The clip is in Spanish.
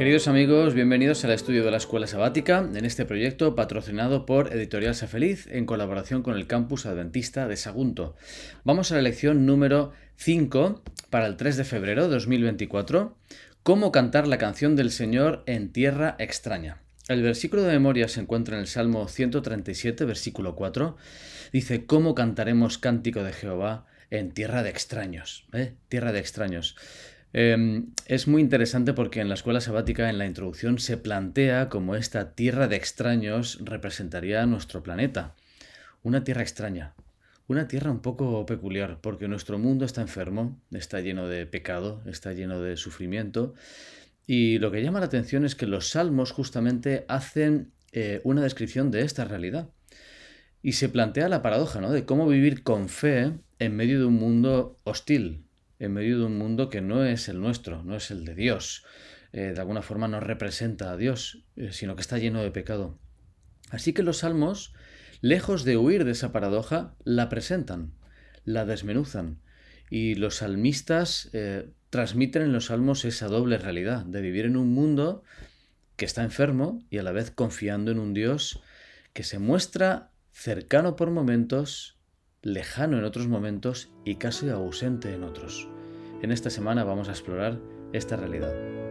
Queridos amigos, bienvenidos al estudio de la Escuela Sabática, en este proyecto patrocinado por Editorial Sé Feliz en colaboración con el Campus Adventista de Sagunto. Vamos a la lección número 5 para el 3 de febrero de 2024, cómo cantar la canción del Señor en tierra extraña. El versículo de memoria se encuentra en el Salmo 137, versículo 4. Dice, ¿cómo cantaremos cántico de Jehová en tierra de extraños? Tierra de extraños. Es muy interesante porque en la escuela sabática, en la introducción, se plantea como esta tierra de extraños representaría nuestro planeta. Una tierra extraña, una tierra un poco peculiar, porque nuestro mundo está enfermo, está lleno de pecado, está lleno de sufrimiento. Y lo que llama la atención es que los salmos justamente hacen una descripción de esta realidad. Y se plantea la paradoja, ¿no?, de cómo vivir con fe en medio de un mundo hostil, en medio de un mundo que no es el nuestro, no es el de Dios. De alguna forma no representa a Dios, sino que está lleno de pecado. Así que los salmos, lejos de huir de esa paradoja, la presentan, la desmenuzan. Y los salmistas transmiten en los salmos esa doble realidad de vivir en un mundo que está enfermo y a la vez confiando en un Dios que se muestra cercano por momentos, lejano en otros momentos y casi ausente en otros. En esta semana vamos a explorar esta realidad.